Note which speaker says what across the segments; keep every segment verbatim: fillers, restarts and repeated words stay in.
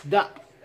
Speaker 1: isda.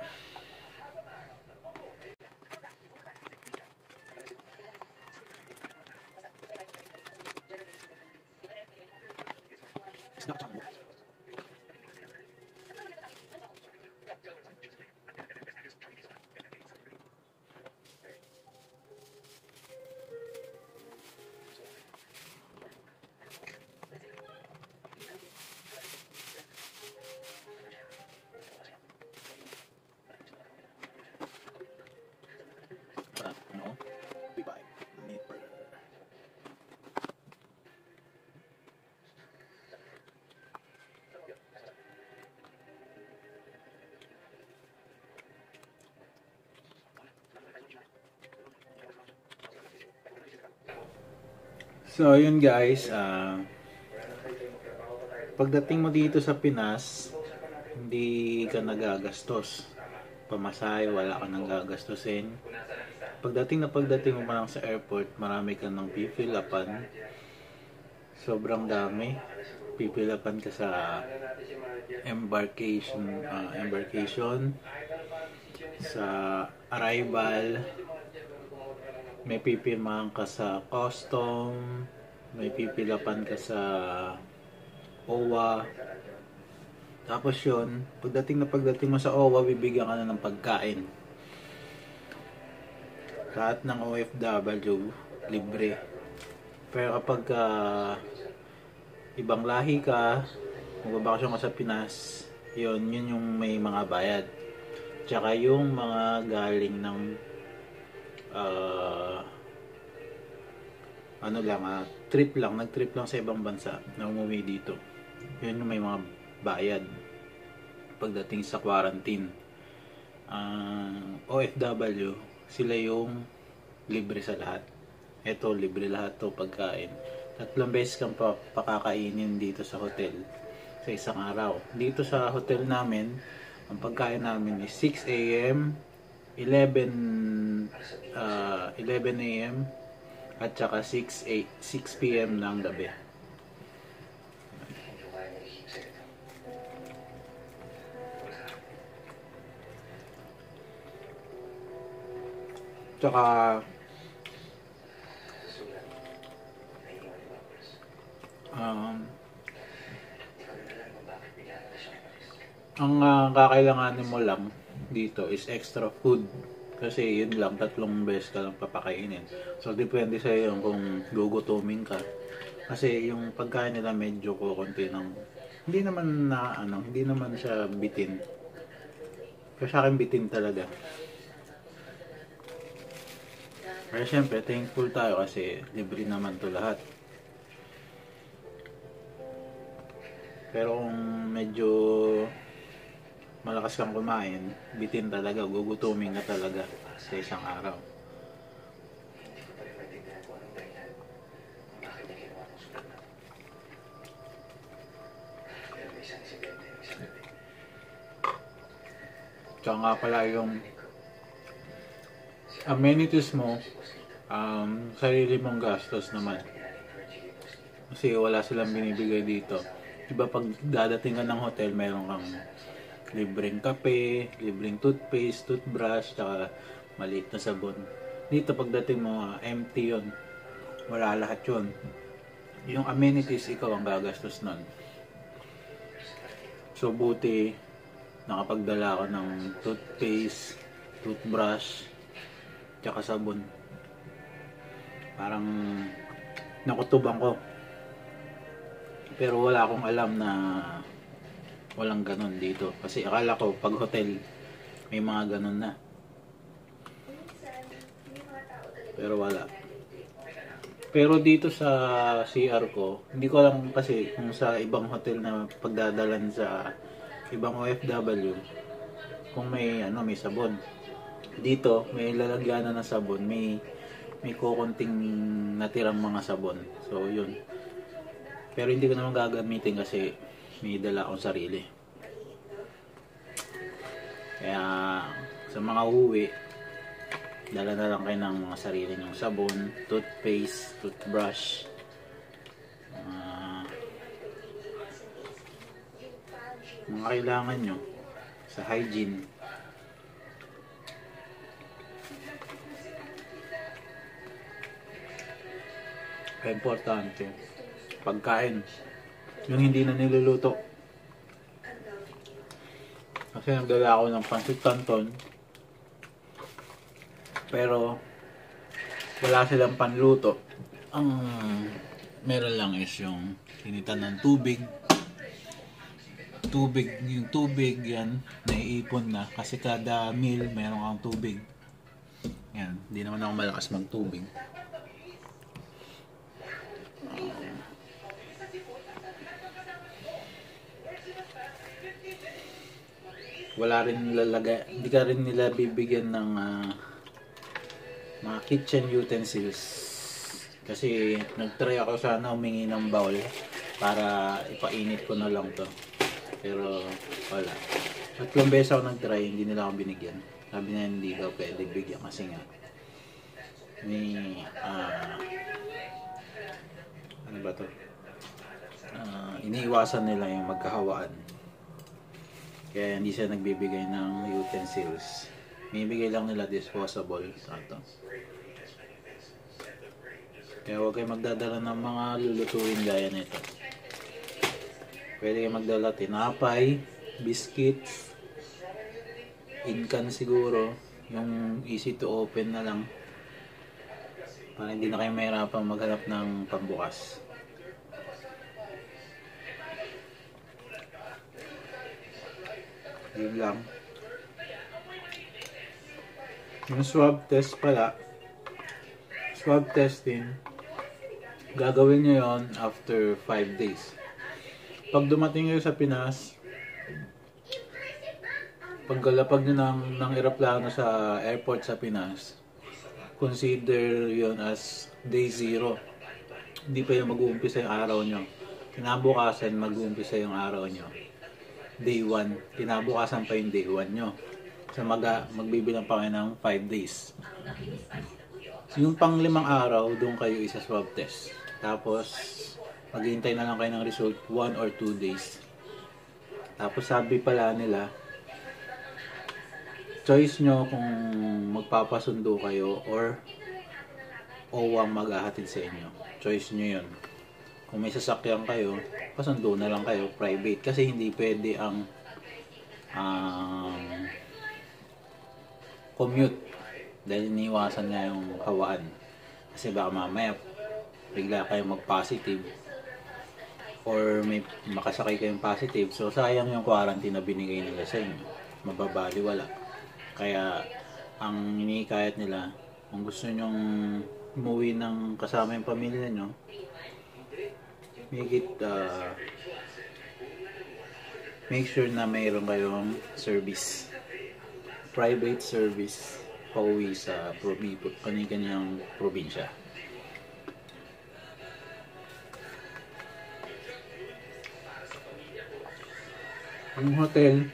Speaker 1: So yun guys, uh, pagdating mo dito sa Pinas, hindi ka nagagastos. Pamasahe, wala ka nang gagastusin. Pagdating na pagdating mo pa lang sa airport, marami ka nang pipilapan. Sobrang dami. Pipilapan ka sa embarkation, uh, embarkation, sa arrival. May pipirmahan ka sa custom, may pipilapan ka sa O W A. Tapos yun, pagdating na pagdating mo sa O W A, bibigyan ka na ng pagkain. Lahat ng O F W, libre. Pero kapag uh, ibang lahi ka, magbabakasyon ka sa Pinas, yun, yun yung may mga bayad. Tsaka yung mga galing ng Uh, ano lang, uh, trip lang, nag-trip lang sa ibang bansa na umuwi dito. Yun yung may mga bayad pagdating sa quarantine. Uh, O F W, sila yung libre sa lahat. Ito, libre lahat to pagkain. Tatlong beses kang pa pakakainin dito sa hotel sa isang araw. Dito sa hotel namin, ang pagkain namin is six A M eleven uh, eleven A M at saka six P M ng gabi. Tsaka um, ang uh, kakailanganin mo lang dito is extra food, kasi yun lang, tatlong beses ka lang papakainin. So depende sa iyo kung gugutumin ka, kasi yung pagkain nila medyo kukunti ng, hindi naman na ano, hindi naman siya bitin, pero sa akin bitin talaga. Pero syempre thankful tayo kasi libre naman to lahat. Pero kung medyo malakas kang kumain, bitin talaga, gugutumin ka talaga sa isang araw. Tsaka nga pala yung amenities mo, um, sarili mong gastos naman. Kasi wala silang binibigay dito. Diba pag dadating ka ng hotel, mayroon kang libreng kape, libreng toothpaste, toothbrush, tsaka maliit na sabon. Dito pagdating mo, uh, empty yun. Wala lahat yun. Yung amenities, ikaw ang gagastos nun. So buti, nakapagdala ko ng toothpaste, toothbrush, tsaka sabon. Parang nakutubang ko. Pero wala akong alam na walang ganun dito. Kasi akala ko pag hotel may mga ganun na. Pero wala. Pero dito sa C R ko, hindi ko alam kasi kung sa ibang hotel na pagdadalan sa ibang O F W kung may ano, may sabon. Dito may lalagyanan ng sabon, may may kukunting natirang mga sabon. So yun. Pero hindi ko naman gagamitin kasi may dala akong sarili. Kaya sa mga uuwi, dala na lang kayo ng mga sarili ng sabon, toothpaste, toothbrush, uh, mga kailangan nyo sa hygiene. Kaya importante, pagkain, yung hindi na niluluto. Kasi nagdala ako ng pancit canton, pero wala silang panluto. Ang meron lang is yung initan ng tubig. Tubig, yung tubig yan, naiipon na. Kasi kada meal, meron kang tubig. Yan, hindi naman ako malakas magtubig. Wala rin lalagay, hindi ka rin nila bibigyan ng uh, mga kitchen utensils. Kasi nagtry ako sana humingi ng bowl para ipainit ko na lang to. Pero wala. Tatlong beses ako nagtry, hindi nila ako binigyan. Sabi na hindi daw pwede bigyan kasi nga may uh, ano ba to? Uh, iniiwasan nila yung magkahawaan. Kaya hindi siya nagbibigay ng utensils. Bibigay lang nila disposable. Ito. Kaya huwag kayo magdadala ng mga lulutuin gaya nito. Pwede kayo magdala tinapay, biscuits, incan siguro. Yung easy to open na lang. Para hindi na kayo mahirapang maghanap ng pambukas. Yun lang. Yung swab test pala, swab testing, gagawin nyo yon after five days. Pag dumating kayo sa Pinas, paggalapag nyo ng, ng eroplano sa airport sa Pinas, consider yon as day zero. Hindi pa yung mag-uumpisa yung araw nyo. Kinabukasan mag-uumpisa yung araw nyo. Day one. Kinabukasan pa yung day one nyo. So mag magbibilang pa kayo ng five days. So, yung pang limang araw, doon kayo isa swab test. Tapos, maghihintay na lang kayo ng result one or two days. Tapos sabi pala nila, choice nyo kung magpapasundo kayo or O W A maghahatid sa inyo. Choice nyo yun. Kung may sasakyan kayo, pasundo na lang kayo, private. Kasi hindi pwede ang um, commute. Dahil iniwasan nga yung hawaan. Kasi baka mamaya, bigla kayo mag-positive. Or may makasakay kayong positive. So, sayang yung quarantine na binigay nila sa inyo. Mababaliwala. Kaya, ang inikayat nila, kung gusto nyong umuwi ng kasama yung pamilya nyo, make it uh, make sure na mayroon kayong service, private service pauwi sa kani-kanyang probinsya. Ang hotel,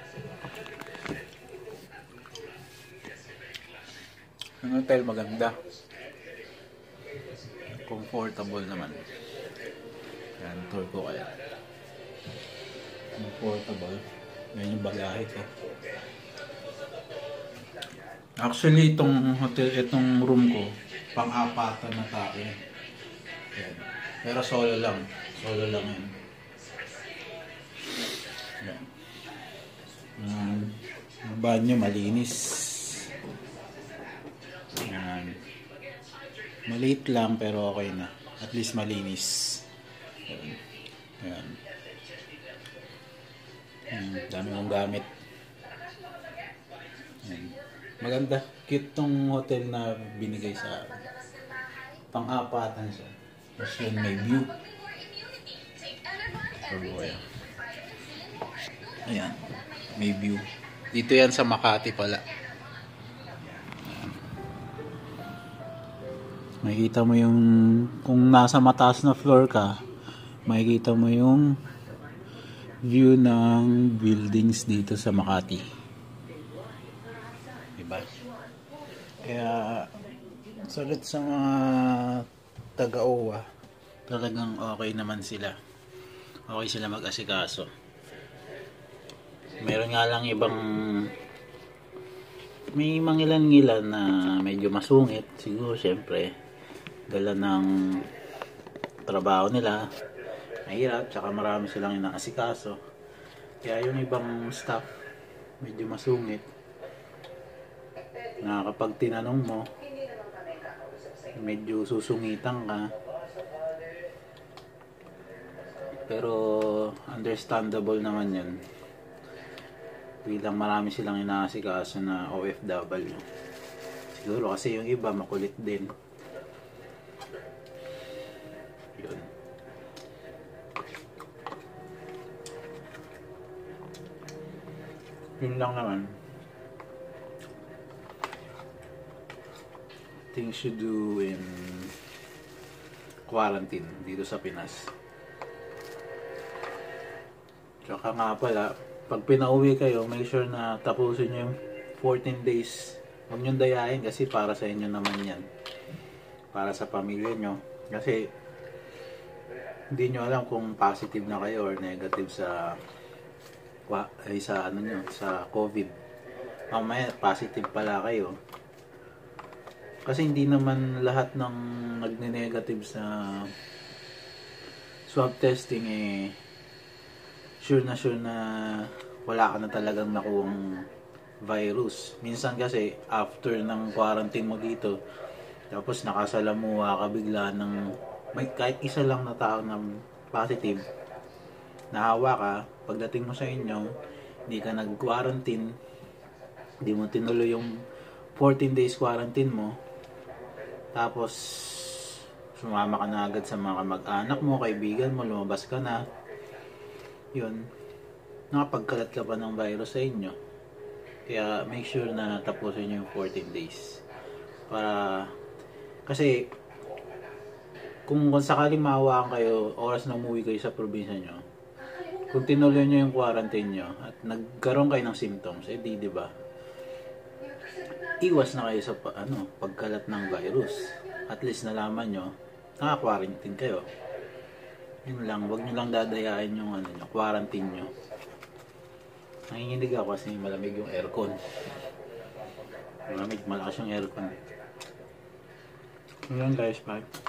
Speaker 1: ang hotel maganda, comfortable naman. Yan, tour ko kaya. Comfortable. Yan yung bagahe ko. Actually, itong hotel, itong room ko, pang-apatan na tao. Yan. Pero solo lang. Solo lang yan. Yan. Um, ang banyo malinis. Yan. Maliit lang pero okay na. At least malinis. Yan. Yan. Hmm, dami kong gamit. Yan. Maganda. Cute tong hotel na binigay sa pang-apatan siya. Tapos yun may view. Ayan. Ayan. May view. Dito yan sa Makati pala. Makikita mo yung kung nasa mataas na floor ka, makikita mo yung view ng buildings dito sa Makati. Diba? Kaya salit sa mga taga-O W A, talagang okay naman sila. Okay sila mag-asikaso. Meron nga lang ibang, may mangilan-ngilan na medyo masungit. Siguro syempre dala ng trabaho nila, mahirap, tsaka marami silang inaasikaso. Kaya yung ibang staff medyo masungit na kapag tinanong mo, medyo susungitan ka. Pero understandable naman yun, bilang marami silang inaasikaso na O F W. Siguro kasi yung iba makulit din. Yun. Yun lang naman. Things you do in quarantine dito sa Pinas. Tsaka nga pala, pag pinauwi kayo, make sure na tapusin nyo yung fourteen days. Huwag nyo dayain kasi para sa inyo naman yan. Para sa pamilya nyo. Kasi hindi nyo alam kung positive na kayo or negative sa ay sa ano nyo, sa COVID. Mamaya positive pala kayo. Kasi hindi naman lahat ng nagne-negative sa swab testing eh sure na sure na wala ka na talagang nakuhang virus. Minsan kasi after ng quarantine mo dito, tapos nakasalamuha ka bigla ng may kahit isa lang na tao na positive, nahawa ka, pagdating mo sa inyo, hindi ka nag-quarantine, hindi mo tinuloy yung fourteen days quarantine mo, tapos sumama ka na agad sa mga mag-anak mo, kaibigan mo, lumabas ka na, yun, nakapagkalat ka pa ng virus sa inyo. Kaya make sure na tapusin nyo yung fourteen days. Para, kasi kung, kung sakaling mahawaan kayo, oras na umuwi kayo sa probinsya nyo, kung tinuloy nyo yung quarantine nyo at nagkaroon kayo ng symptoms, eh di, di ba? Iwas na kayo sa ano, pagkalat ng virus. At least nalaman nyo, naka-quarantine kayo. Yun lang, wag nyo lang dadayain yung ano nyo, quarantine nyo. Nanginginig ako kasi malamig yung aircon. Malamig, malakas yung aircon. Yun guys, bye.